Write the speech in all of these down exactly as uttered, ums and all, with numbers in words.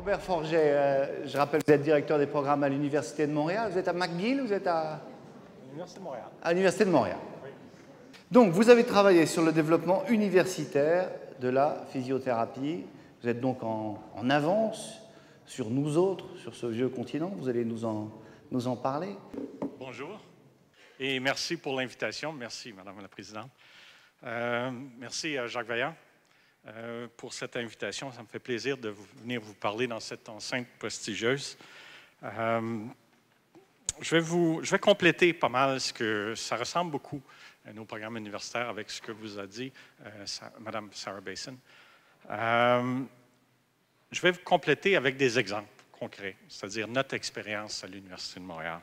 Robert Forget, euh, je rappelle que vous êtes directeur des programmes à l'Université de Montréal. Vous êtes à McGill ou vous êtes à... l'Université de Montréal. À l'Université de Montréal. Oui. Donc, vous avez travaillé sur le développement universitaire de la physiothérapie. Vous êtes donc en, en avance sur nous autres, sur ce vieux continent. Vous allez nous en, nous en parler. Bonjour et merci pour l'invitation. Merci, Madame la Présidente. Euh, merci à Jacques Vaillant euh, pour cette invitation. Ça me fait plaisir de venir vous parler dans cette enceinte prestigieuse. Euh, je, vais vous, je vais compléter pas mal ce que ça ressemble beaucoup à nos programmes universitaires avec ce que vous a dit euh, Mme Sarah Basin. Euh, je vais vous compléter avec des exemples concrets, c'est-à-dire notre expérience à l'Université de Montréal,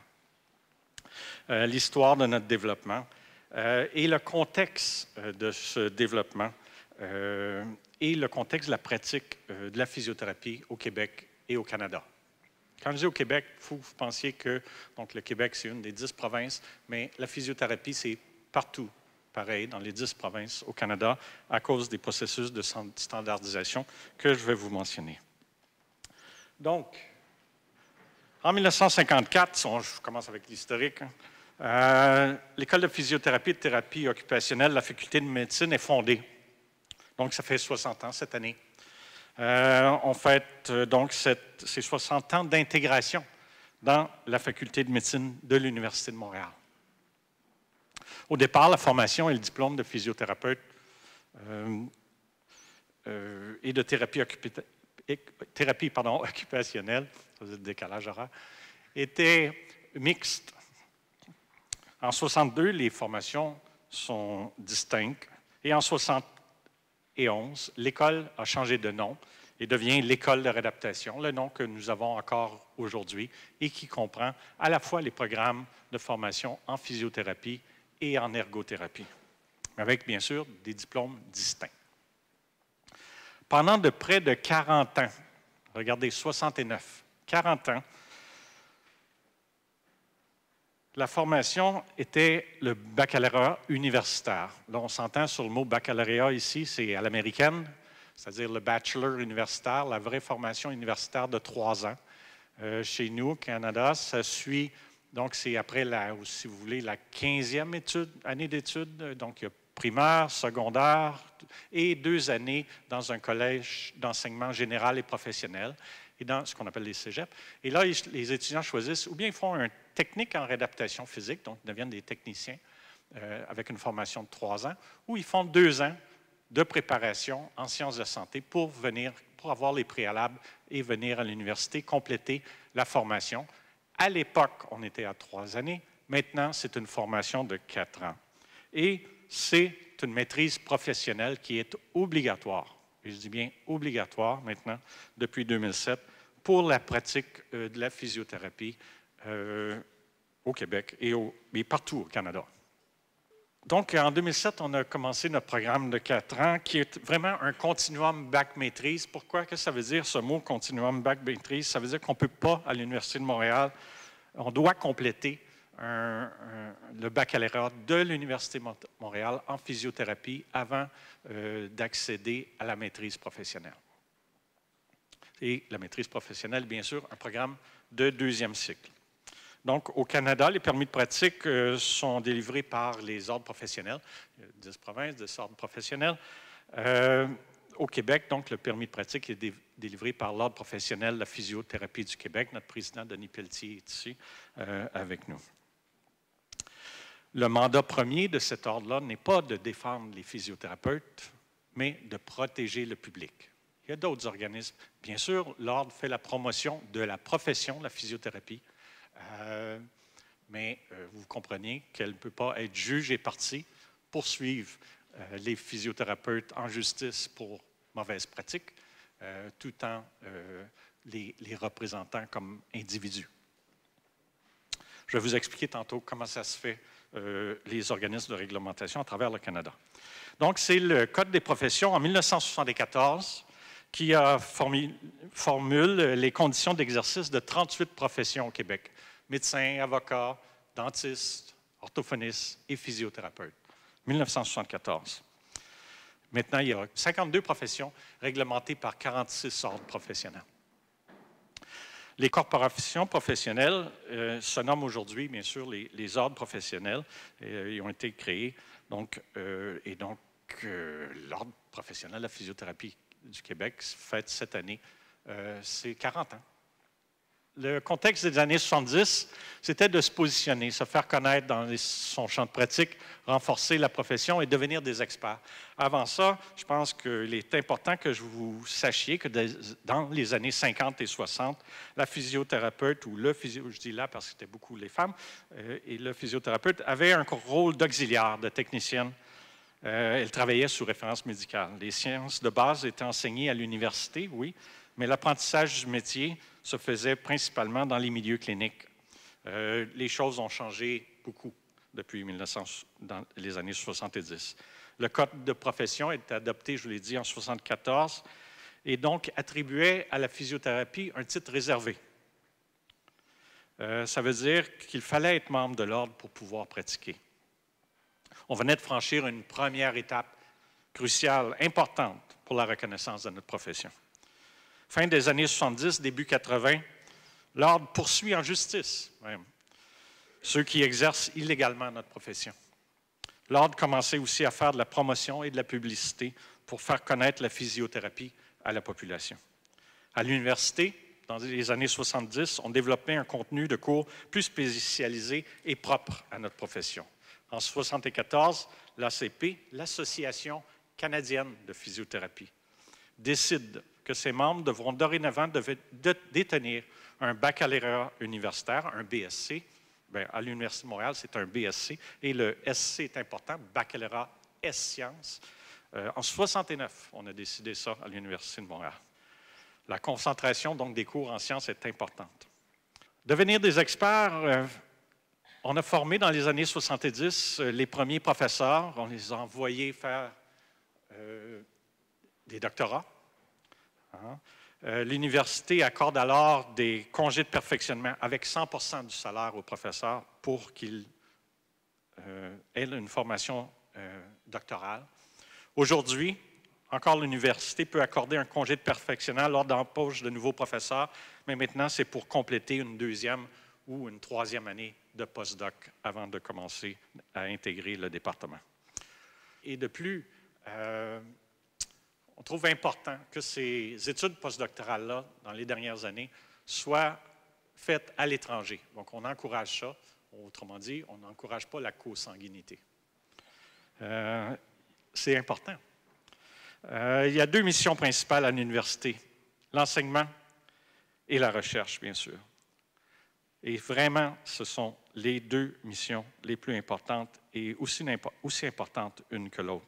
euh, l'histoire de notre développement euh, et le contexte euh, de ce développement euh, et le contexte de la pratique euh, de la physiothérapie au Québec et au Canada. Quand je dis au Québec, il faut que vous pensiez que donc, le Québec, c'est une des dix provinces, mais la physiothérapie, c'est partout pareil dans les dix provinces au Canada à cause des processus de standardisation que je vais vous mentionner. Donc, en mille neuf cent cinquante-quatre, je commence avec l'historique, hein, euh, l'École de physiothérapie et de thérapie occupationnelle de la Faculté de médecine est fondée. Donc, ça fait soixante ans cette année. Euh, on fête euh, donc cette, ces soixante ans d'intégration dans la Faculté de médecine de l'Université de Montréal. Au départ, la formation et le diplôme de physiothérapeute euh, euh, et de thérapie, thérapie pardon, occupationnelle, ça c'est le décalage horaire, étaient mixtes. En soixante-deux, les formations sont distinctes et en soixante et onze, l'école a changé de nom et devient l'École de réadaptation, le nom que nous avons encore aujourd'hui et qui comprend à la fois les programmes de formation en physiothérapie et en ergothérapie, avec bien sûr des diplômes distincts. Pendant de près de quarante ans, regardez, soixante-neuf, quarante ans, la formation était le baccalauréat universitaire. Là, on s'entend sur le mot baccalauréat ici, c'est à l'américaine, c'est-à-dire le bachelor universitaire, la vraie formation universitaire de trois ans. Euh, chez nous, au Canada, ça suit, donc c'est après, la, si vous voulez, la quinzième étude, année d'études. Donc, il y a primaire, secondaire et deux années dans un collège d'enseignement général et professionnel, et dans ce qu'on appelle les cégeps. Et là, les étudiants choisissent, ou bien ils font un technique en réadaptation physique, donc ils deviennent des techniciens euh, avec une formation de trois ans, ou ils font deux ans de préparation en sciences de santé pour venir, pour avoir les préalables et venir à l'université compléter la formation. À l'époque, on était à trois années. Maintenant, c'est une formation de quatre ans. Et c'est une maîtrise professionnelle qui est obligatoire. Et je dis bien obligatoire maintenant, depuis deux mille sept, pour la pratique euh, de la physiothérapie euh, au Québec et, au, et partout au Canada. Donc, en deux mille sept, on a commencé notre programme de quatre ans qui est vraiment un continuum bac-maîtrise. Pourquoi? Qu'est-ce que ça veut dire, ce mot continuum bac-maîtrise? Ça veut dire qu'on ne peut pas, à l'Université de Montréal, on doit compléter un, un, le baccalauréat de l'Université de Montréal en physiothérapie avant euh, d'accéder à la maîtrise professionnelle. Et la maîtrise professionnelle, bien sûr, un programme de deuxième cycle. Donc, au Canada, les permis de pratique euh, sont délivrés par les ordres professionnels. Il y a dix provinces, dix ordres professionnels. Euh, au Québec, donc, le permis de pratique est dé délivré par l'ordre professionnel de la physiothérapie du Québec. Notre président, Denis Pelletier, est ici euh, avec nous. Le mandat premier de cet ordre-là n'est pas de défendre les physiothérapeutes, mais de protéger le public. Il y a d'autres organismes. Bien sûr, l'ordre fait la promotion de la profession de la physiothérapie, Euh, mais euh, vous comprenez qu'elle ne peut pas être juge et partie, poursuivre euh, les physiothérapeutes en justice pour mauvaise pratique, euh, tout en euh, les, les représentant comme individus. Je vais vous expliquer tantôt comment ça se fait, euh, les organismes de réglementation à travers le Canada. Donc, c'est le Code des professions en mille neuf cent soixante-quatorze qui a formé, formule les conditions d'exercice de trente-huit professions au Québec. Médecins, avocats, dentistes, orthophonistes et physiothérapeutes. mille neuf cent soixante-quatorze. Maintenant, il y a cinquante-deux professions réglementées par quarante-six ordres professionnels. Les corporations professionnelles euh, se nomment aujourd'hui, bien sûr, les, les ordres professionnels. Euh, ils ont été créés. Donc, euh, et donc, euh, l'Ordre professionnel de la physiothérapie du Québec fête cette année euh, ses quarante ans. Le contexte des années soixante-dix, c'était de se positionner, se faire connaître dans les, son champ de pratique, renforcer la profession et devenir des experts. Avant ça, je pense qu'il est important que vous sachiez que dans les années cinquante et soixante, la physiothérapeute, ou le physio, je dis là parce que c'était beaucoup les femmes, euh, et le physiothérapeute avait un rôle d'auxiliaire, de technicienne. Euh, elle travaillait sous référence médicale. Les sciences de base étaient enseignées à l'université, oui, mais l'apprentissage du métier se faisait principalement dans les milieux cliniques. Euh, les choses ont changé beaucoup depuis mille neuf cents, dans les années soixante-dix. Le code de profession est adopté, je vous l'ai dit, en soixante-quatorze, et donc attribuait à la physiothérapie un titre réservé. Euh, ça veut dire qu'il fallait être membre de l'ordre pour pouvoir pratiquer. On venait de franchir une première étape cruciale, importante pour la reconnaissance de notre profession. Fin des années soixante-dix, début quatre-vingts, l'Ordre poursuit en justice, même, ceux qui exercent illégalement notre profession. L'Ordre commençait aussi à faire de la promotion et de la publicité pour faire connaître la physiothérapie à la population. À l'université, dans les années soixante-dix, on développait un contenu de cours plus spécialisé et propre à notre profession. En soixante-quatorze, l'A C P, l'Association canadienne de physiothérapie, décide que ses membres devront dorénavant détenir un baccalauréat universitaire, un B S C. Bien, à l'Université de Montréal, c'est un B S C, et le S C est important, baccalauréat S-Sciences. Euh, en soixante-neuf, on a décidé ça à l'Université de Montréal. La concentration donc des cours en sciences est importante. Devenir des experts, euh, on a formé dans les années soixante-dix euh, les premiers professeurs, on les a envoyés faire euh, des doctorats. Hein? Euh, L'université accorde alors des congés de perfectionnement avec cent pour cent du salaire aux professeurs pour qu'ils euh, aient une formation euh, doctorale. Aujourd'hui, encore l'université peut accorder un congé de perfectionnement lors d'embauche de nouveaux professeurs, mais maintenant c'est pour compléter une deuxième ou une troisième année de postdoc avant de commencer à intégrer le département. Et de plus, euh, on trouve important que ces études postdoctorales-là, dans les dernières années, soient faites à l'étranger. Donc, on encourage ça. Autrement dit, on n'encourage pas la consanguinité. Euh, c'est important. Euh, il y a deux missions principales à l'université, l'enseignement et la recherche, bien sûr. Et vraiment, ce sont les deux missions les plus importantes et aussi, aussi importantes une que l'autre.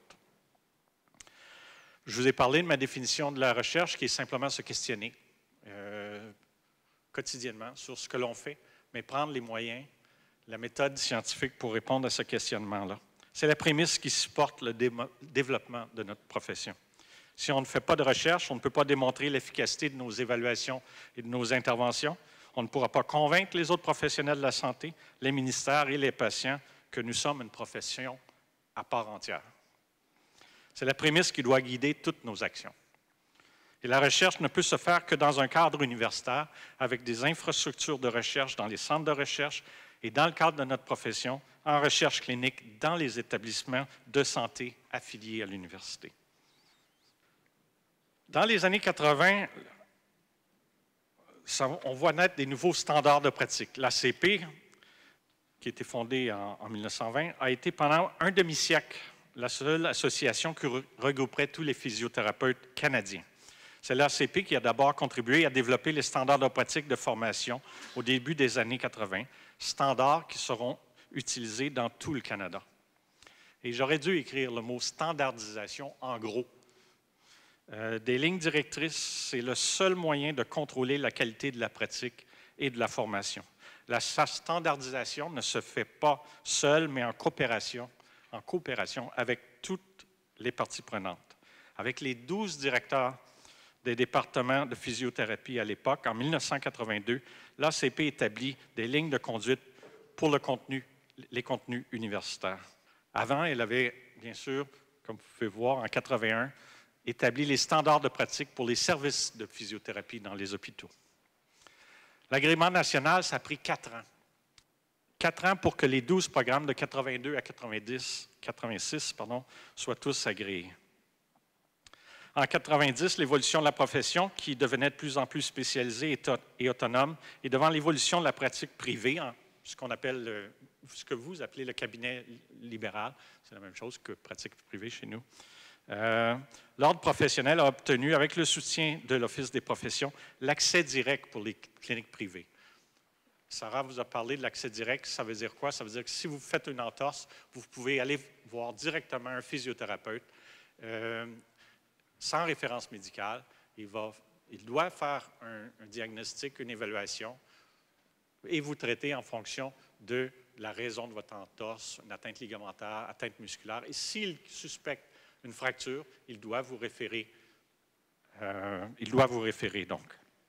Je vous ai parlé de ma définition de la recherche, qui est simplement se questionner euh, quotidiennement sur ce que l'on fait, mais prendre les moyens, la méthode scientifique pour répondre à ce questionnement-là. C'est la prémisse qui supporte le développement de notre profession. Si on ne fait pas de recherche, on ne peut pas démontrer l'efficacité de nos évaluations et de nos interventions. On ne pourra pas convaincre les autres professionnels de la santé, les ministères et les patients que nous sommes une profession à part entière. C'est la prémisse qui doit guider toutes nos actions. Et la recherche ne peut se faire que dans un cadre universitaire, avec des infrastructures de recherche dans les centres de recherche et dans le cadre de notre profession, en recherche clinique dans les établissements de santé affiliés à l'université. Dans les années quatre-vingt, ça, on voit naître des nouveaux standards de pratique. L'A C P, qui a été fondée en, en mille neuf cent vingt, a été pendant un demi-siècle la seule association qui regrouperait tous les physiothérapeutes canadiens. C'est l'A C P qui a d'abord contribué à développer les standards de pratique de formation au début des années quatre-vingt, standards qui seront utilisés dans tout le Canada. Et j'aurais dû écrire le mot « standardisation » en gros. Euh, des lignes directrices, c'est le seul moyen de contrôler la qualité de la pratique et de la formation. La standardisation ne se fait pas seule, mais en coopération, en coopération avec toutes les parties prenantes. Avec les douze directeurs des départements de physiothérapie à l'époque, en mille neuf cent quatre-vingt-deux, l'A C P établit des lignes de conduite pour le contenu, les contenus universitaires. Avant, elle avait, bien sûr, comme vous pouvez voir, en quatre-vingt-un, établi les standards de pratique pour les services de physiothérapie dans les hôpitaux. L'agrément national, ça a pris quatre ans. Quatre ans pour que les douze programmes de quatre-vingt-deux à quatre-vingt-dix, quatre-vingt-six pardon, soient tous agréés. En quatre-vingt-dix, l'évolution de la profession, qui devenait de plus en plus spécialisée et autonome, et devant l'évolution de la pratique privée, ce qu'on appelle, le, ce que vous appelez le cabinet libéral, c'est la même chose que pratique privée chez nous. Euh, L'Ordre professionnel a obtenu, avec le soutien de l'Office des professions, l'accès direct pour les cliniques privées. Sarah vous a parlé de l'accès direct. Ça veut dire quoi? Ça veut dire que si vous faites une entorse, vous pouvez aller voir directement un physiothérapeute euh, sans référence médicale. Il, va, il doit faire un, un diagnostic, une évaluation et vous traiter en fonction de la raison de votre entorse, une atteinte ligamentaire, atteinte musculaire. Et s'il suspecte une fracture, il doit vous référer, euh, il doit vous référer donc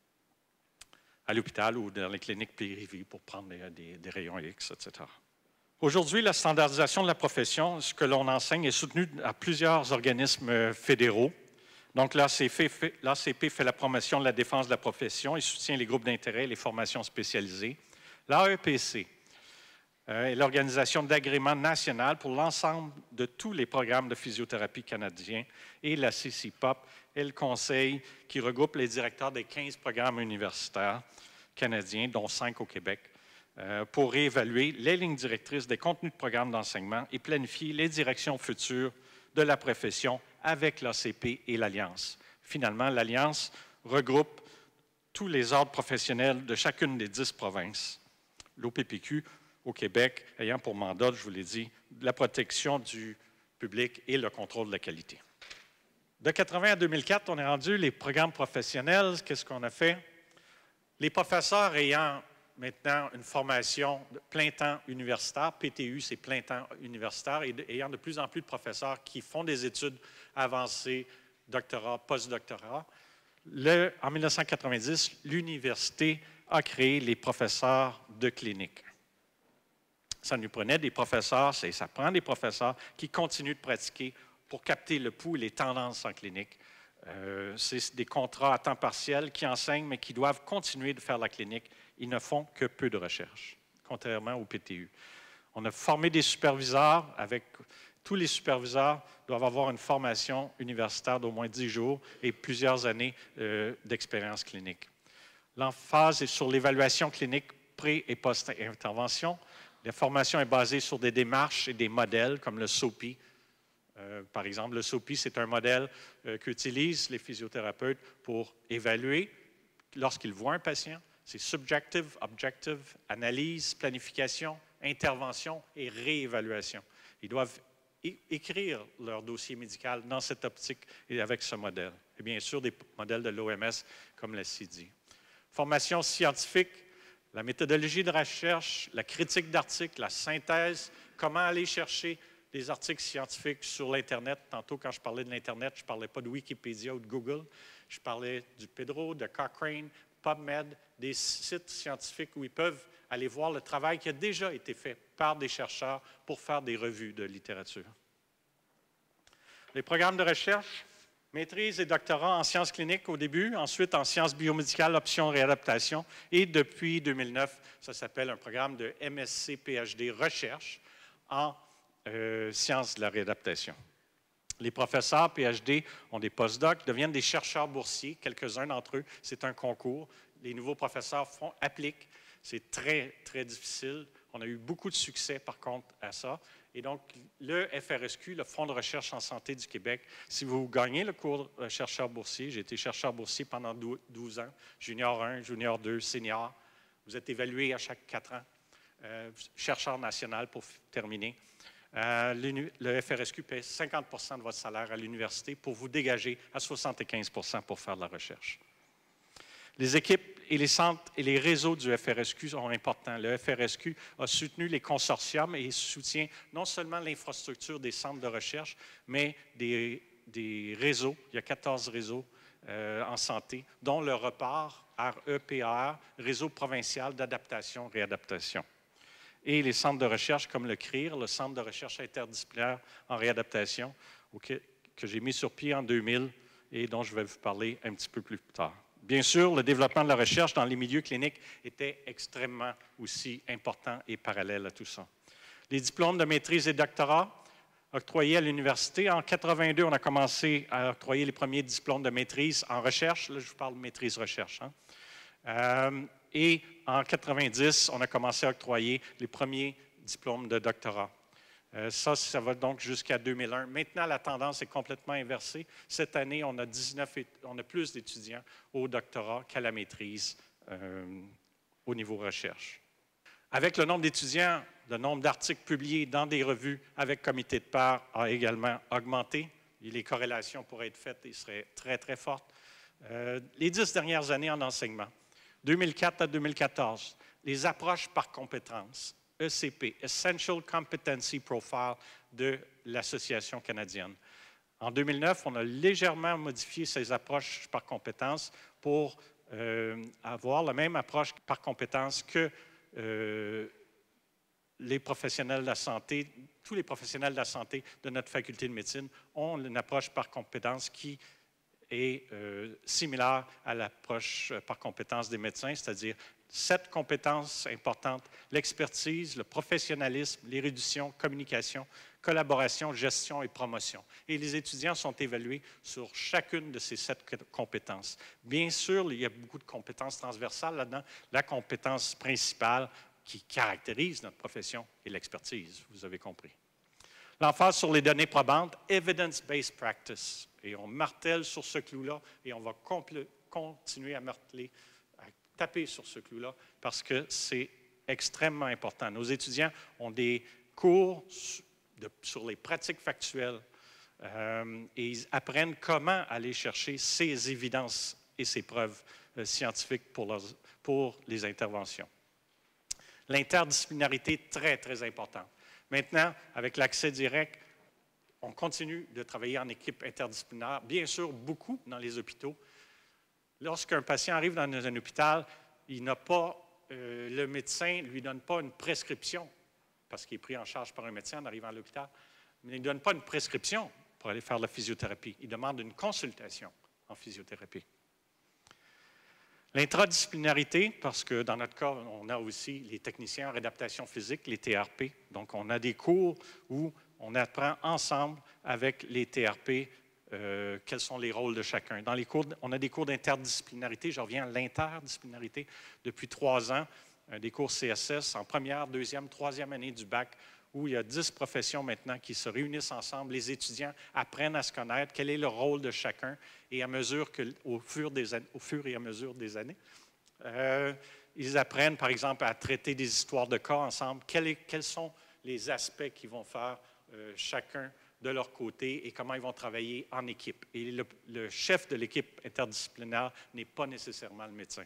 à l'hôpital ou dans les cliniques privées pour prendre des, des, des rayons X, et cetera. Aujourd'hui, la standardisation de la profession, ce que l'on enseigne, est soutenu à plusieurs organismes fédéraux. Donc, l'A C P fait la promotion de la défense de la profession et soutient les groupes d'intérêt et les formations spécialisées. L'A E P C est l'organisation d'agrément national pour l'ensemble de tous les programmes de physiothérapie canadiens, et la C C P O P est le conseil qui regroupe les directeurs des quinze programmes universitaires canadiens, dont cinq au Québec, euh, pour réévaluer les lignes directrices des contenus de programmes d'enseignement et planifier les directions futures de la profession avec l'A C P et l'Alliance. Finalement, l'Alliance regroupe tous les ordres professionnels de chacune des dix provinces. L'O P P Q au Québec ayant pour mandat, je vous l'ai dit, la protection du public et le contrôle de la qualité. De quatre-vingt à deux mille quatre, on est rendu les programmes professionnels. Qu'est-ce qu'on a fait? Les professeurs ayant maintenant une formation de plein temps universitaire, P T U, c'est plein temps universitaire, et ayant de plus en plus de professeurs qui font des études avancées, doctorat, post-doctorat, en mille neuf cent quatre-vingt-dix, l'université a créé les professeurs de clinique. Ça nous prenait des professeurs, ça prend des professeurs qui continuent de pratiquer pour capter le pouls et les tendances en clinique. Euh, c'est des contrats à temps partiel qui enseignent, mais qui doivent continuer de faire la clinique. Ils ne font que peu de recherche, contrairement au P T U. On a formé des superviseurs. Avec tous les superviseurs doivent avoir une formation universitaire d'au moins dix jours et plusieurs années euh, d'expérience clinique. L'emphase est sur l'évaluation clinique pré- et post-intervention. La formation est basée sur des démarches et des modèles comme le S O P I. Euh, par exemple, le S O P I, c'est un modèle euh, qu'utilisent les physiothérapeutes pour évaluer lorsqu'ils voient un patient. C'est subjective, objective, analyse, planification, intervention et réévaluation. Ils doivent é écrire leur dossier médical dans cette optique et avec ce modèle. Et bien sûr, des modèles de l'O M S comme la C D. Formation scientifique, la méthodologie de recherche, la critique d'articles, la synthèse, comment aller chercher des articles scientifiques sur l'Internet. Tantôt, quand je parlais de l'Internet, je ne parlais pas de Wikipédia ou de Google. Je parlais du Pedro, de Cochrane, PubMed, des sites scientifiques où ils peuvent aller voir le travail qui a déjà été fait par des chercheurs pour faire des revues de littérature. Les programmes de recherche, maîtrise et doctorat en sciences cliniques au début, ensuite en sciences biomédicales, options réadaptation, et depuis deux mille neuf, ça s'appelle un programme de M S C P H D recherche en euh, sciences de la réadaptation. Les professeurs P H D ont des postdocs, deviennent des chercheurs boursiers, quelques-uns d'entre eux. C'est un concours. Les nouveaux professeurs font, appliquent. C'est très, très difficile. On a eu beaucoup de succès, par contre, à ça. Et donc, le F R S Q, le Fonds de recherche en santé du Québec, si vous gagnez le cours de chercheur boursier, j'ai été chercheur boursier pendant douze ans, junior un, junior deux, senior. Vous êtes évalué à chaque quatre ans. Euh, chercheur national pour terminer. Euh, le F R S Q paie cinquante pour cent de votre salaire à l'université pour vous dégager à soixante-quinze pour cent pour faire de la recherche. Les équipes et les centres et les réseaux du F R S Q sont importants. Le F R S Q a soutenu les consortiums et soutient non seulement l'infrastructure des centres de recherche, mais des, des réseaux. Il y a quatorze réseaux euh, en santé, dont le REPAR, R E P A R, Réseau provincial d'adaptation-réadaptation. Et les centres de recherche comme le C R I R, le Centre de recherche interdisciplinaire en réadaptation, que j'ai mis sur pied en deux mille et dont je vais vous parler un petit peu plus tard. Bien sûr, le développement de la recherche dans les milieux cliniques était extrêmement aussi important et parallèle à tout ça. Les diplômes de maîtrise et doctorat octroyés à l'université. En mille neuf cent quatre-vingt-deux, on a commencé à octroyer les premiers diplômes de maîtrise en recherche. Là, je vous parle de maîtrise-recherche. Hein. Euh, et en mille neuf cent quatre-vingt-dix, on a commencé à octroyer les premiers diplômes de doctorat. Euh, ça, ça va donc jusqu'à deux mille un. Maintenant, la tendance est complètement inversée. Cette année, on a, dix-neuf, on a plus d'étudiants au doctorat qu'à la maîtrise euh, au niveau recherche. Avec le nombre d'étudiants, le nombre d'articles publiés dans des revues avec comité de pairs a également augmenté. Et les corrélations pourraient être faites et seraient très, très fortes. Euh, les dix dernières années en enseignement, deux mille quatre à deux mille quatorze, les approches par compétences, E C P, Essential Competency Profile de l'Association canadienne. En deux mille neuf, on a légèrement modifié ces approches par compétences pour euh, avoir la même approche par compétences que euh, les professionnels de la santé, tous les professionnels de la santé de notre faculté de médecine ont une approche par compétences qui est euh, similaire à l'approche par compétences des médecins, c'est-à-dire sept compétences importantes, l'expertise, le professionnalisme, l'érudition, communication, collaboration, gestion et promotion. Et les étudiants sont évalués sur chacune de ces sept compétences. Bien sûr, il y a beaucoup de compétences transversales là-dedans. La compétence principale qui caractérise notre profession est l'expertise, vous avez compris. L'emphase sur les données probantes, evidence-based practice. Et on martèle sur ce clou-là et on va continuer à marteler, à taper sur ce clou-là parce que c'est extrêmement important. Nos étudiants ont des cours de, sur les pratiques factuelles euh, et ils apprennent comment aller chercher ces évidences et ces preuves euh, scientifiques pour, leurs, pour les interventions. L'interdisciplinarité est très, très importante. Maintenant, avec l'accès direct, on continue de travailler en équipe interdisciplinaire, bien sûr, beaucoup dans les hôpitaux. Lorsqu'un patient arrive dans un hôpital, il n'a pas, euh, le médecin ne lui donne pas une prescription, parce qu'il est pris en charge par un médecin en arrivant à l'hôpital, mais il ne donne pas une prescription pour aller faire la physiothérapie. Il demande une consultation en physiothérapie. L'intradisciplinarité, parce que dans notre cas, on a aussi les techniciens en réadaptation physique, les T R P. Donc, on a des cours où on apprend ensemble avec les T R P euh, quels sont les rôles de chacun. Dans les cours, on a des cours d'interdisciplinarité. Je reviens à l'interdisciplinarité depuis trois ans, euh, des cours C S S en première, deuxième, troisième année du bac, où il y a dix professions maintenant qui se réunissent ensemble. Les étudiants apprennent à se connaître, quel est le rôle de chacun, et à mesure que, au, fur des, au fur et à mesure des années, euh, ils apprennent, par exemple, à traiter des histoires de cas ensemble, quels, est, quels sont les aspects qu'ils vont faire euh, chacun de leur côté et comment ils vont travailler en équipe. Et le, le chef de l'équipe interdisciplinaire n'est pas nécessairement le médecin.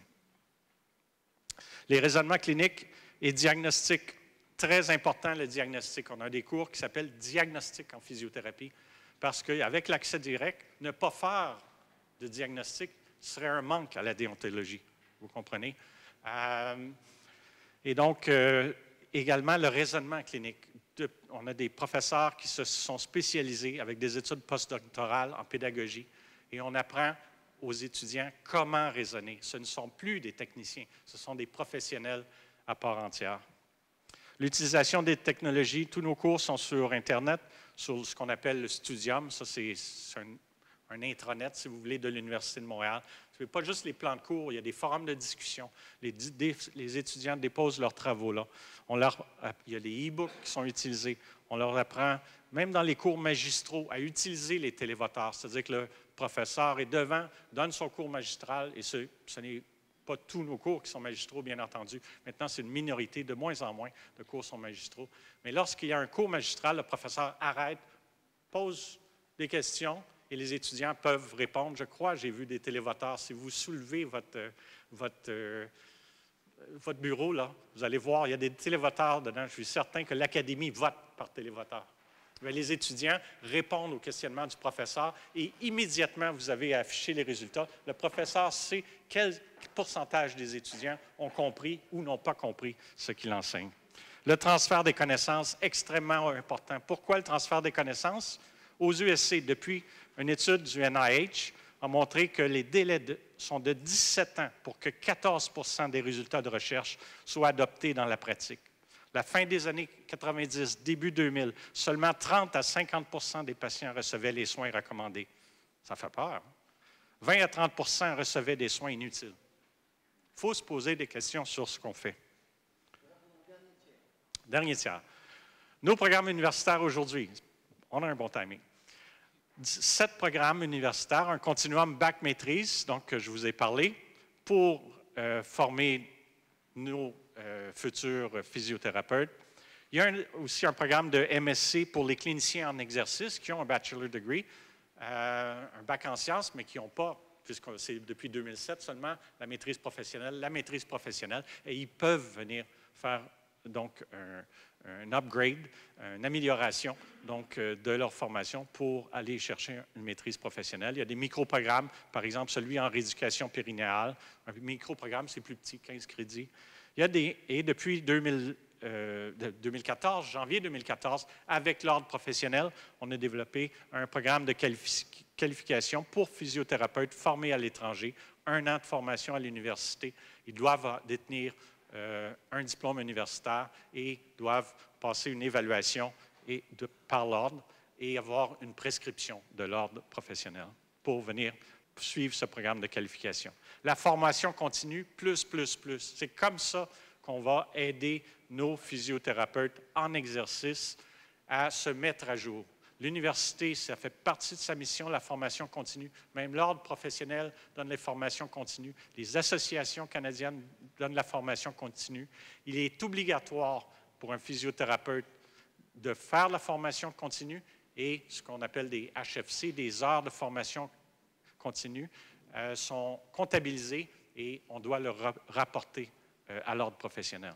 Les raisonnements cliniques et diagnostiques. Très important, le diagnostic. On a des cours qui s'appellent « Diagnostic en physiothérapie » parce qu'avec l'accès direct, ne pas faire de diagnostic serait un manque à la déontologie. Vous comprenez? Euh, et donc, euh, également, le raisonnement clinique. De, on a des professeurs qui se sont spécialisés avec des études postdoctorales en pédagogie et on apprend aux étudiants comment raisonner. Ce ne sont plus des techniciens, ce sont des professionnels à part entière. L'utilisation des technologies, tous nos cours sont sur Internet, sur ce qu'on appelle le Studium. Ça, c'est un, un intranet, si vous voulez, de l'Université de Montréal. Ce n'est pas juste les plans de cours, il y a des forums de discussion. Les, des, les étudiants déposent leurs travaux là. On leur, il y a les e-books qui sont utilisés. On leur apprend, même dans les cours magistraux, à utiliser les télévoteurs. C'est-à-dire que le professeur est devant, donne son cours magistral, et ce, ce n'est pas tous nos cours qui sont magistraux, bien entendu. Maintenant, c'est une minorité, de moins en moins de cours sont magistraux. Mais lorsqu'il y a un cours magistral, le professeur arrête, pose des questions et les étudiants peuvent répondre. Je crois, j'ai vu des télévoteurs. Si vous soulevez votre, votre, euh, votre bureau, là, vous allez voir, il y a des télévoteurs dedans. Je suis certain que l'Académie vote par télévoteur. Mais les étudiants répondent aux questionnements du professeur et immédiatement, vous avez affiché les résultats. Le professeur sait quel pourcentage des étudiants ont compris ou n'ont pas compris ce qu'il enseigne. Le transfert des connaissances, extrêmement important. Pourquoi le transfert des connaissances? Aux U S C, depuis une étude du N I H, a montré que les délais de, sont de dix-sept ans pour que quatorze pour cent des résultats de recherche soient adoptés dans la pratique. La fin des années quatre-vingt-dix, début deux mille, seulement trente à cinquante pour cent des patients recevaient les soins recommandés. Ça fait peur. Hein? vingt à trente pour cent recevaient des soins inutiles. Il faut se poser des questions sur ce qu'on fait. Dernier tiers. Nos programmes universitaires aujourd'hui, on a un bon timing. Sept programmes universitaires, un continuum bac-maîtrise, donc que je vous ai parlé, pour euh, former nos euh, futurs physiothérapeutes. Il y a un, aussi un programme de M S C pour les cliniciens en exercice qui ont un bachelor degree, euh, un bac en sciences, mais qui n'ont pas, puisque c'est depuis deux mille sept seulement, la maîtrise professionnelle, la maîtrise professionnelle, et ils peuvent venir faire donc un, un upgrade, une amélioration donc, de leur formation pour aller chercher une maîtrise professionnelle. Il y a des micro-programmes, par exemple celui en rééducation périnéale. Un micro-programme, c'est plus petit, quinze crédits. Il y a des, et depuis deux mille, euh, deux mille quatorze, janvier deux mille quatorze, avec l'ordre professionnel, on a développé un programme de qualifi qualification pour physiothérapeutes formés à l'étranger, un an de formation à l'université. Ils doivent détenir Euh, un diplôme universitaire et doivent passer une évaluation et de, par l'ordre et avoir une prescription de l'ordre professionnel pour venir suivre ce programme de qualification. La formation continue, plus, plus, plus. C'est comme ça qu'on va aider nos physiothérapeutes en exercice à se mettre à jour. L'université, ça fait partie de sa mission, la formation continue. Même l'ordre professionnel donne les formations continues. Les associations canadiennes donnent la formation continue. Il est obligatoire pour un physiothérapeute de faire la formation continue et ce qu'on appelle des H F C, des heures de formation continue, euh, sont comptabilisées et on doit le ra rapporter euh, à l'ordre professionnel.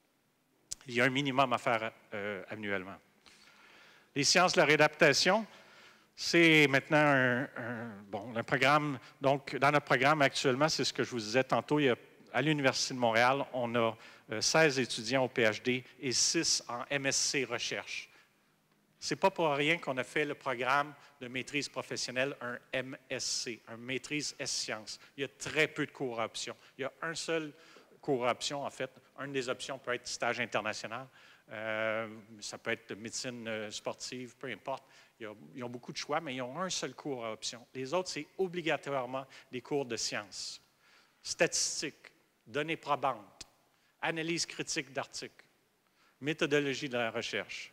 Il y a un minimum à faire euh, annuellement. Les sciences de la réadaptation, c'est maintenant un, un, bon, un programme. Donc, dans notre programme actuellement, c'est ce que je vous disais tantôt, il y a, à l'Université de Montréal, on a euh, seize étudiants au P H D et six en M S C recherche. Ce n'est pas pour rien qu'on a fait le programme de maîtrise professionnelle, un M S C, un maîtrise S-sciences. Il y a très peu de cours à option. Il y a un seul cours à option, en fait. Une des options peut être stage international. Euh, ça peut être de médecine euh, sportive, peu importe. Ils ont, ils ont beaucoup de choix, mais ils ont un seul cours à option. Les autres, c'est obligatoirement des cours de sciences. Statistiques, données probantes, analyse critique d'articles, méthodologie de la recherche.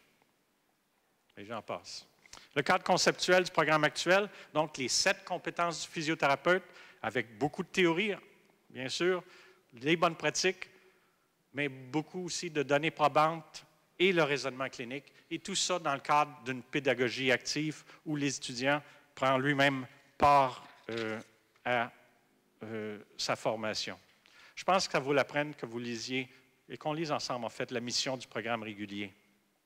Et j'en passe. Le cadre conceptuel du programme actuel, donc les sept compétences du physiothérapeute, avec beaucoup de théorie, bien sûr, les bonnes pratiques, mais beaucoup aussi de données probantes et le raisonnement clinique, et tout ça dans le cadre d'une pédagogie active où les étudiants prennent lui-même part euh, à euh, sa formation. Je pense que ça vaut la peine que vous lisiez et qu'on lise ensemble, en fait, la mission du programme régulier.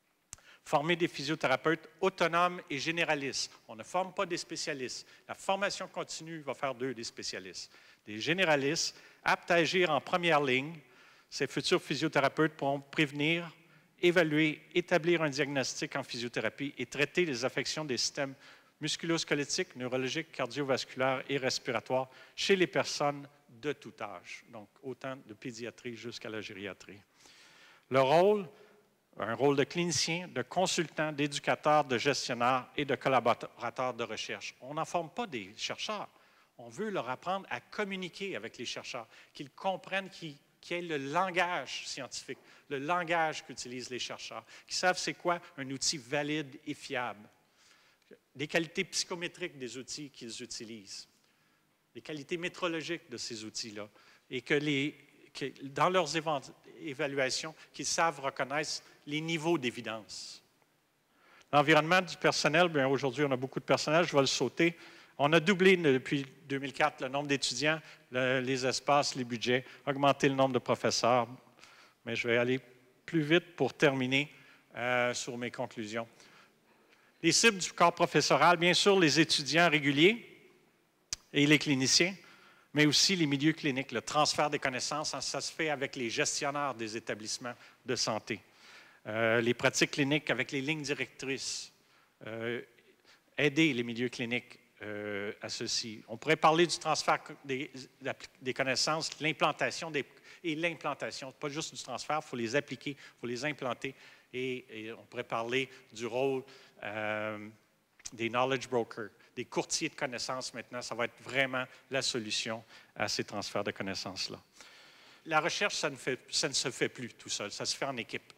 Former des physiothérapeutes autonomes et généralistes. On ne forme pas des spécialistes. La formation continue va faire d'eux des spécialistes. Des généralistes aptes à agir en première ligne. Ces futurs physiothérapeutes pourront prévenir, évaluer, établir un diagnostic en physiothérapie et traiter les affections des systèmes musculo-squelettiques, neurologiques, cardiovasculaires et respiratoires chez les personnes de tout âge, donc autant de pédiatrie jusqu'à la gériatrie. Le rôle, un rôle de clinicien, de consultant, d'éducateur, de gestionnaire et de collaborateur de recherche. On n'en forme pas des chercheurs. On veut leur apprendre à communiquer avec les chercheurs, qu'ils comprennent qu'ils qui est le langage scientifique, le langage qu'utilisent les chercheurs, qui savent c'est quoi un outil valide et fiable, les qualités psychométriques des outils qu'ils utilisent, les qualités métrologiques de ces outils-là, et que, les, que dans leurs évaluations, qu'ils savent reconnaître les niveaux d'évidence. L'environnement du personnel, bien aujourd'hui on a beaucoup de personnel, je vais le sauter. On a doublé depuis deux mille quatre le nombre d'étudiants, le, les espaces, les budgets, augmenté le nombre de professeurs. Mais je vais aller plus vite pour terminer euh, sur mes conclusions. Les cibles du corps professoral, bien sûr, les étudiants réguliers et les cliniciens, mais aussi les milieux cliniques. Le transfert des connaissances, ça se fait avec les gestionnaires des établissements de santé. Euh, les pratiques cliniques avec les lignes directrices, euh, aider les milieux cliniques euh, à ceci. On pourrait parler du transfert des, des connaissances, l'implantation des, et l'implantation. Pas juste du transfert, il faut les appliquer, il faut les implanter. Et, et on pourrait parler du rôle euh, des knowledge brokers, des courtiers de connaissances maintenant. Ça va être vraiment la solution à ces transferts de connaissances-là. La recherche, ça ne, fait, ça ne se fait plus tout seul, ça se fait en équipe.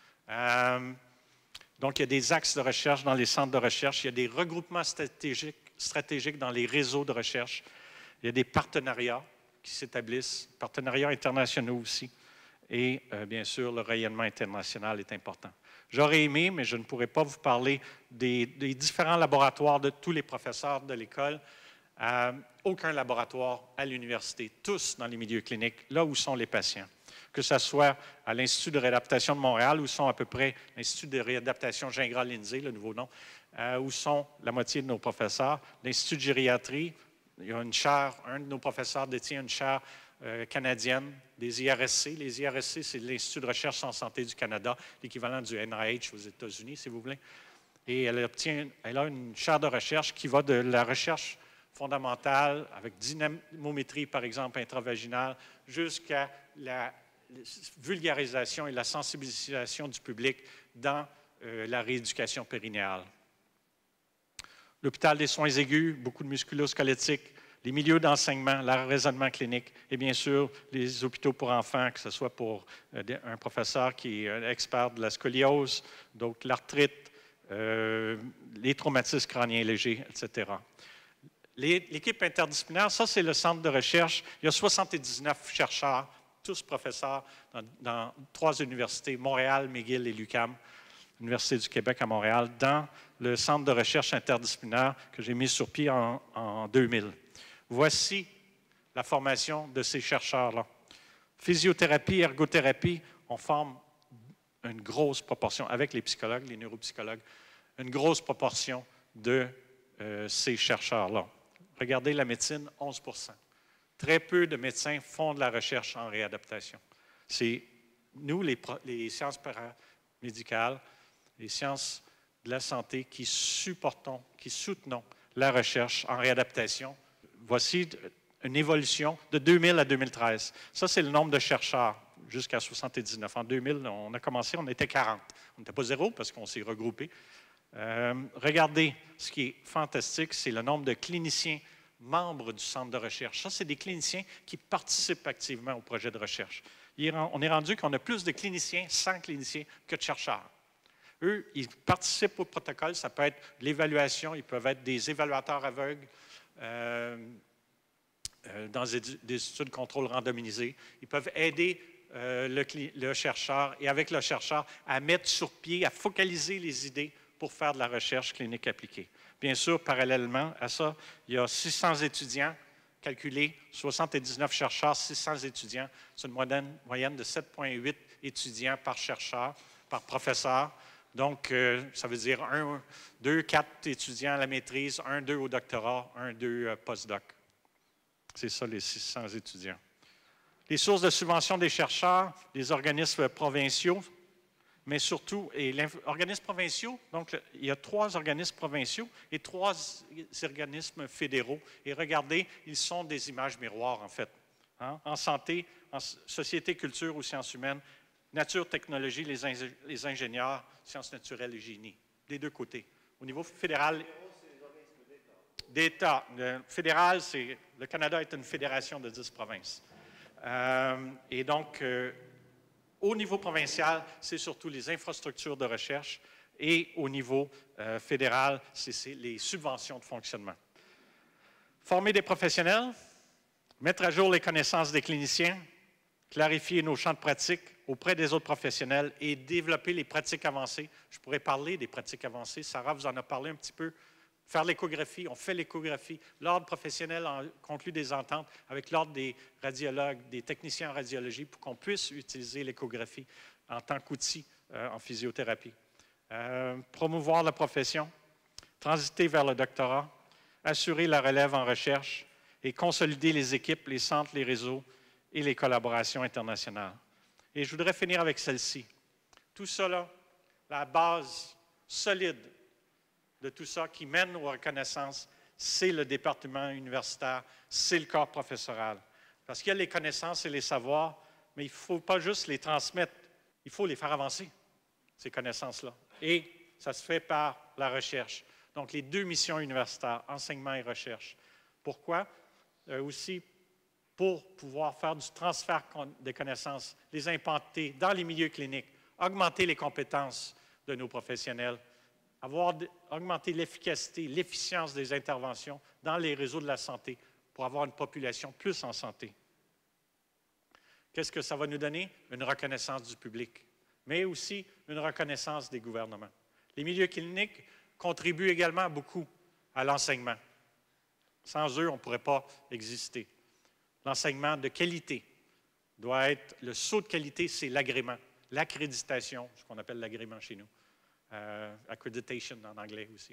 Euh, donc, il y a des axes de recherche dans les centres de recherche, il y a des regroupements stratégiques, stratégiques dans les réseaux de recherche, il y a des partenariats qui s'établissent, partenariats internationaux aussi, et euh, bien sûr, le rayonnement international est important. J'aurais aimé, mais je ne pourrais pas vous parler des, des différents laboratoires de tous les professeurs de l'école. Euh, aucun laboratoire à l'université, tous dans les milieux cliniques, là où sont les patients. Que ce soit à l'Institut de réadaptation de Montréal, où sont à peu près l'Institut de réadaptation Gingras-Lindsay, le nouveau nom, euh, où sont la moitié de nos professeurs. L'Institut de gériatrie, il y a une chaire, un de nos professeurs détient une chaire euh, canadienne des I R S C. Les I R S C, c'est l'Institut de recherche en santé du Canada, l'équivalent du N I H aux États-Unis, si vous voulez. Et elle, obtient, elle a une chaire de recherche qui va de la recherche fondamentale, avec dynamométrie, par exemple, intravaginale, jusqu'à la vulgarisation et la sensibilisation du public dans euh, la rééducation périnéale. L'hôpital des soins aigus, beaucoup de musculo-squelettiques, les milieux d'enseignement, le raisonnement clinique et bien sûr les hôpitaux pour enfants, que ce soit pour euh, un professeur qui est un expert de la scoliose, d'autres l'arthrite, euh, les traumatismes crâniens légers, et cetera. L'équipe interdisciplinaire, ça c'est le centre de recherche. Il y a soixante-dix-neuf chercheurs, tous professeurs dans, dans trois universités, Montréal, McGill et l'UQAM, l'Université du Québec à Montréal, dans le centre de recherche interdisciplinaire que j'ai mis sur pied en, en deux mille. Voici la formation de ces chercheurs-là. Physiothérapie, ergothérapie, on forme une grosse proportion, avec les psychologues, les neuropsychologues, une grosse proportion de euh, ces chercheurs-là. Regardez la médecine, onze pour cent. Très peu de médecins font de la recherche en réadaptation. C'est nous, les, les sciences paramédicales, les sciences de la santé, qui supportons, qui soutenons la recherche en réadaptation. Voici une évolution de deux mille à deux mille treize. Ça, c'est le nombre de chercheurs jusqu'à soixante-dix-neuf. En deux mille, on a commencé, on était quarante. On n'était pas zéro parce qu'on s'est regroupé. Euh, regardez, ce qui est fantastique, c'est le nombre de cliniciens membres du centre de recherche. Ça, c'est des cliniciens qui participent activement au projet de recherche. On est rendu qu'on a plus de cliniciens, cent cliniciens, que de chercheurs. Eux, ils participent au protocole. Ça peut être l'évaluation, ils peuvent être des évaluateurs aveugles euh, euh, dans des, des études de contrôle randomisées. Ils peuvent aider euh, le, le chercheur et avec le chercheur à mettre sur pied, à focaliser les idées pour faire de la recherche clinique appliquée. Bien sûr, parallèlement à ça, il y a six cents étudiants calculés, soixante-dix-neuf chercheurs, six cents étudiants. C'est une moyenne, moyenne de sept virgule huit étudiants par chercheur, par professeur. Donc, euh, ça veut dire un, deux, quatre étudiants à la maîtrise, un, deux au doctorat, un, deux euh, post-doc. C'est ça, les six cents étudiants. Les sources de subvention des chercheurs, les organismes provinciaux, mais surtout, et les organismes provinciaux, donc il y a trois organismes provinciaux et trois organismes fédéraux. Et regardez, ils sont des images miroirs, en fait. Hein? En santé, en société, culture ou sciences humaines, nature, technologie, les, ing les ingénieurs, sciences naturelles et génie, des deux côtés. Au niveau fédéral, d'État. Le fédéral, c'est le Canada est une fédération de dix provinces. Euh, et donc, euh, au niveau provincial, c'est surtout les infrastructures de recherche et au niveau euh, fédéral, c'est les subventions de fonctionnement. Former des professionnels, mettre à jour les connaissances des cliniciens, clarifier nos champs de pratique auprès des autres professionnels et développer les pratiques avancées. Je pourrais parler des pratiques avancées. Sarah vous en a parlé un petit peu. Faire l'échographie, on fait l'échographie. L'ordre professionnel a conclu des ententes avec l'ordre des radiologues, des techniciens en radiologie pour qu'on puisse utiliser l'échographie en tant qu'outil euh, en physiothérapie. Euh, promouvoir la profession, transiter vers le doctorat, assurer la relève en recherche et consolider les équipes, les centres, les réseaux et les collaborations internationales. Et je voudrais finir avec celle-ci. Tout cela, la base solide de tout ça qui mène aux reconnaissances, c'est le département universitaire, c'est le corps professoral. Parce qu'il y a les connaissances et les savoirs, mais il ne faut pas juste les transmettre, il faut les faire avancer, ces connaissances-là. Et ça se fait par la recherche. Donc, les deux missions universitaires, enseignement et recherche. Pourquoi? Euh, aussi, pour pouvoir faire du transfert des connaissances, les implanter dans les milieux cliniques, augmenter les compétences de nos professionnels, avoir augmenter l'efficacité, l'efficience des interventions dans les réseaux de la santé pour avoir une population plus en santé. Qu'est-ce que ça va nous donner? Une reconnaissance du public, mais aussi une reconnaissance des gouvernements. Les milieux cliniques contribuent également beaucoup à l'enseignement. Sans eux, on ne pourrait pas exister. L'enseignement de qualité doit être, le saut de qualité, c'est l'agrément, l'accréditation, ce qu'on appelle l'agrément chez nous, euh, accreditation en anglais aussi.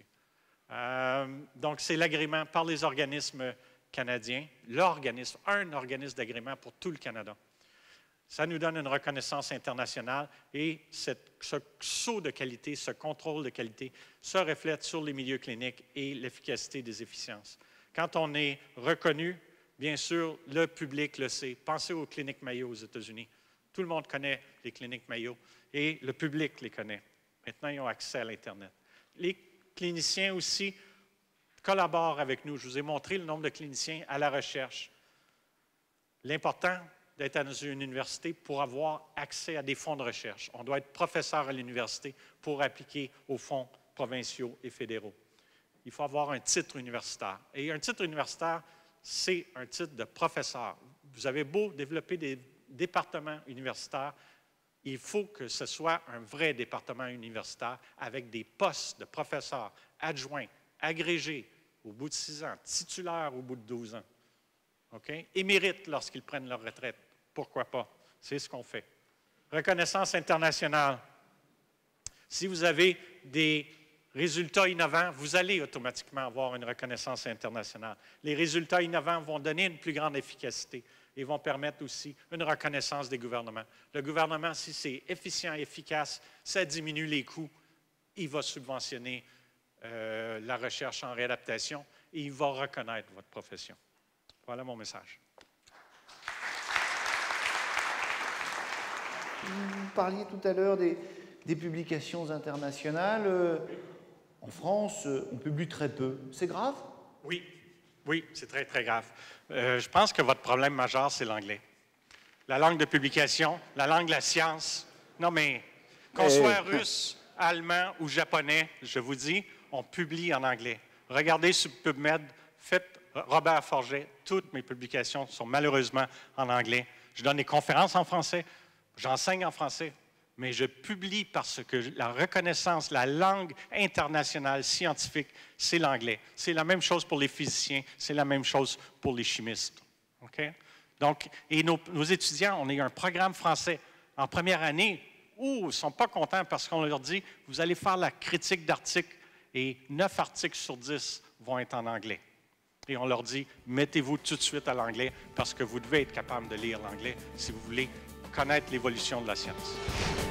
Euh, donc, c'est l'agrément par les organismes canadiens, l'organisme, un organisme d'agrément pour tout le Canada. Ça nous donne une reconnaissance internationale et cette, ce saut de qualité, ce contrôle de qualité se reflète sur les milieux cliniques et l'efficacité des efficiences. Quand on est reconnu, bien sûr, le public le sait. Pensez aux cliniques Mayo aux États-Unis. Tout le monde connaît les cliniques Mayo et le public les connaît. Maintenant, ils ont accès à l'Internet. Les cliniciens aussi collaborent avec nous. Je vous ai montré le nombre de cliniciens à la recherche. L'important d'être dans une université pour avoir accès à des fonds de recherche. On doit être professeur à l'université pour appliquer aux fonds provinciaux et fédéraux. Il faut avoir un titre universitaire. Et un titre universitaire, c'est un titre de professeur. Vous avez beau développer des départements universitaires, il faut que ce soit un vrai département universitaire avec des postes de professeurs adjoints, agrégés au bout de six ans, titulaires au bout de douze ans. Okay? Émérites lorsqu'ils prennent leur retraite. Pourquoi pas? C'est ce qu'on fait. Reconnaissance internationale. Si vous avez des résultats innovants, vous allez automatiquement avoir une reconnaissance internationale. Les résultats innovants vont donner une plus grande efficacité et vont permettre aussi une reconnaissance des gouvernements. Le gouvernement, si c'est efficient et efficace, ça diminue les coûts, il va subventionner euh, la recherche en réadaptation et il va reconnaître votre profession. Voilà mon message. Vous parliez tout à l'heure des, des publications internationales. Euh, en France, euh, on publie très peu. C'est grave? Oui, oui, c'est très, très grave. Euh, je pense que votre problème majeur, c'est l'anglais. La langue de publication, la langue de la science. Non, mais qu'on soit russe, allemand ou japonais, je vous dis, on publie en anglais. Regardez sur PubMed, faites Robert Forget, toutes mes publications sont malheureusement en anglais. Je donne des conférences en français. J'enseigne en français, mais je publie parce que la reconnaissance, la langue internationale scientifique, c'est l'anglais. C'est la même chose pour les physiciens, c'est la même chose pour les chimistes. Okay? Donc, et nos, nos étudiants, on a eu un programme français en première année où ils ne sont pas contents parce qu'on leur dit, vous allez faire la critique d'articles et neuf articles sur dix vont être en anglais. Et on leur dit, mettez-vous tout de suite à l'anglais parce que vous devez être capable de lire l'anglais si vous voulez connaître l'évolution de la science.